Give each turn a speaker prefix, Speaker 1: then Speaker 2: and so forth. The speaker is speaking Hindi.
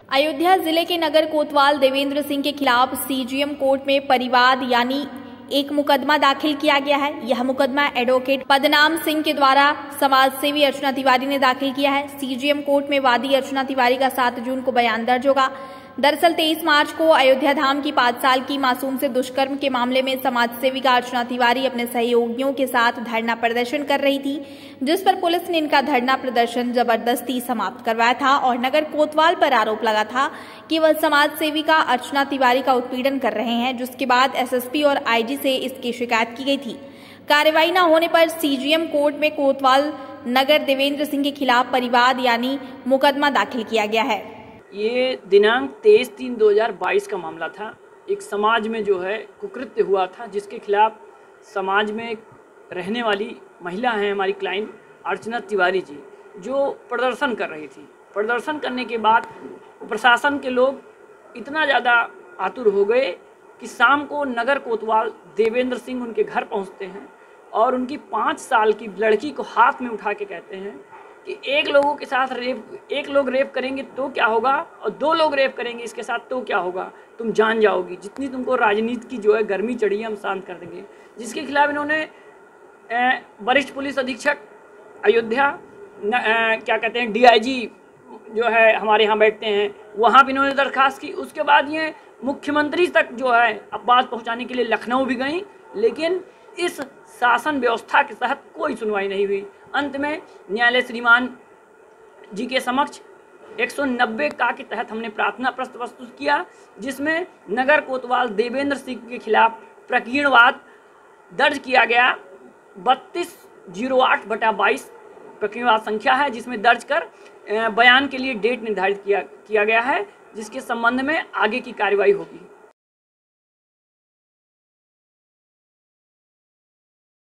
Speaker 1: अयोध्या जिले के नगर कोतवाल देवेंद्र सिंह के खिलाफ सीजीएम कोर्ट में परिवाद यानी एक मुकदमा दाखिल किया गया है। यह मुकदमा एडवोकेट पदनाम सिंह के द्वारा समाजसेवी अर्चना तिवारी ने दाखिल किया है। सीजीएम कोर्ट में वादी अर्चना तिवारी का 7 जून को बयान दर्ज होगा। दरअसल 23 मार्च को अयोध्या धाम की 5 साल की मासूम से दुष्कर्म के मामले में समाजसेविका अर्चना तिवारी अपने सहयोगियों के साथ धरना प्रदर्शन कर रही थी, जिस पर पुलिस ने इनका धरना प्रदर्शन जबरदस्ती समाप्त करवाया था और नगर कोतवाल पर आरोप लगा था कि वह समाजसेविका अर्चना तिवारी का उत्पीड़न कर रहे हैं, जिसके बाद एसएसपी और आईजी से इसकी शिकायत की गई थी। कार्रवाई न होने पर सीजीएम कोर्ट में कोतवाल नगर देवेंद्र सिंह के खिलाफ परिवाद यानी मुकदमा दाखिल किया गया है।
Speaker 2: ये दिनांक 23/3/2022 का मामला था। एक समाज में जो है कुकृत्य हुआ था, जिसके खिलाफ समाज में रहने वाली महिला हैं हमारी क्लाइंट अर्चना तिवारी जी, जो प्रदर्शन कर रही थी। प्रदर्शन करने के बाद प्रशासन के लोग इतना ज़्यादा आतुर हो गए कि शाम को नगर कोतवाल देवेंद्र सिंह उनके घर पहुंचते हैं और उनकी 5 साल की लड़की को हाथ में उठा के कहते हैं कि एक लोग रेप करेंगे तो क्या होगा और 2 लोग रेप करेंगे इसके साथ तो क्या होगा, तुम जान जाओगी। जितनी तुमको राजनीति की जो है गर्मी चढ़ी है हम शांत कर देंगे। जिसके खिलाफ इन्होंने वरिष्ठ पुलिस अधीक्षक अयोध्या क्या कहते हैं डीआईजी जो है हमारे यहाँ बैठते हैं, वहाँ भी इन्होंने दरखास्त की। उसके बाद ये मुख्यमंत्री तक जो है बात पहुँचाने के लिए लखनऊ भी गई, लेकिन इस शासन व्यवस्था के तहत कोई सुनवाई नहीं हुई। अंत में न्यायालय श्रीमान जी के समक्ष 190 का के तहत हमने प्रार्थना पत्र प्रस्तुत किया, जिसमें नगर कोतवाल देवेंद्र सिंह के खिलाफ प्रकीर्णवाद दर्ज किया गया। 3208/22 प्रकीर्णवाद संख्या है, जिसमें दर्ज कर बयान के लिए डेट निर्धारित किया गया है, जिसके संबंध में आगे की कार्रवाई होगी।